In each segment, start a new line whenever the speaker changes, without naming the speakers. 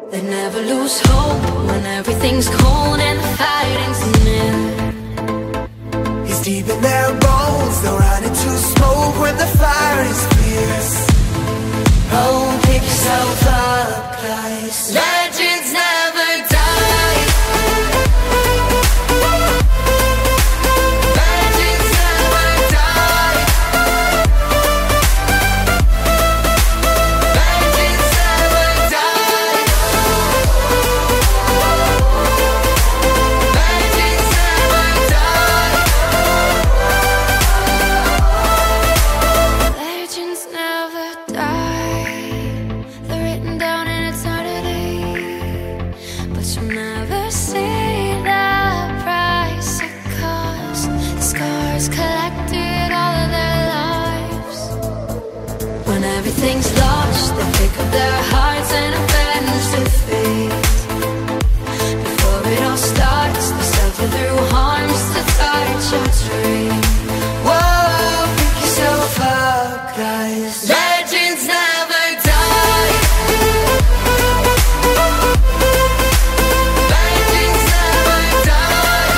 They never lose hope when everything's cold and the fighting's near.
It's deep in their bones, they'll run into smoke when the fire is fierce. Oh, pick yourself up, 'cause legends never die. Legends never die. Legends never die. Legends never die.
Legends never die. They're written down in eternity, but you'll never see the price it cost. The scars collected all of their lives. When everything's lost, they pick up their hearts and avenge defeat. Before it all starts, they suffer through harms to touch your dream.
Whoa, pick yourself up, 'cause legends never die. Legends never die.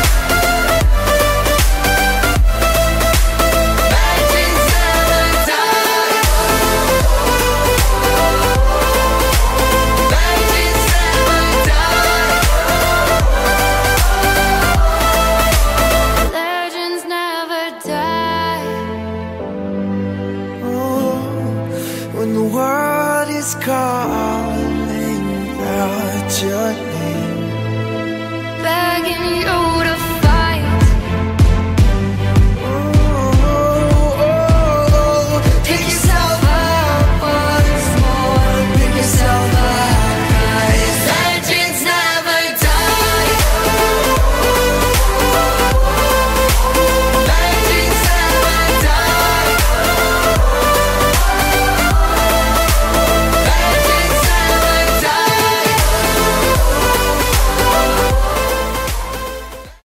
Legends never die. Legends never die.
Legends never die.
Oh, when the world is calling out your name,
Begging you